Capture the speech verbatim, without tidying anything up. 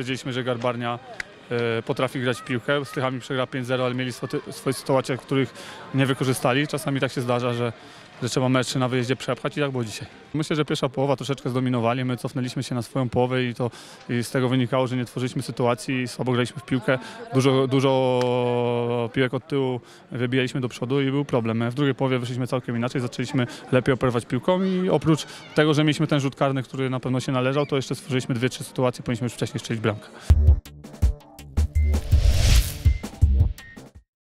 wiedzieliśmy, że Garbarnia potrafi grać w piłkę. Z Tychami przegra pięć zero, ale mieli swoje sytuacje, których nie wykorzystali. Czasami tak się zdarza, że, że trzeba mecz na wyjeździe przepchać i tak było dzisiaj. Myślę, że pierwsza połowa troszeczkę zdominowali. My cofnęliśmy się na swoją połowę i to i z tego wynikało, że nie tworzyliśmy sytuacji i słabo graliśmy w piłkę. Dużo, dużo piłek od tyłu wybijaliśmy do przodu i był problem. W drugiej połowie wyszliśmy całkiem inaczej, zaczęliśmy lepiej operować piłką i oprócz tego, że mieliśmy ten rzut karny, który na pewno się należał, to jeszcze stworzyliśmy dwie, trzy sytuacje, powinniśmy już wcześniej strzelić bramkę.